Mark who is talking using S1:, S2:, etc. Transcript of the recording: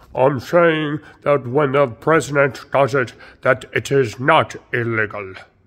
S1: I'm saying that when the president does it, that it is not illegal.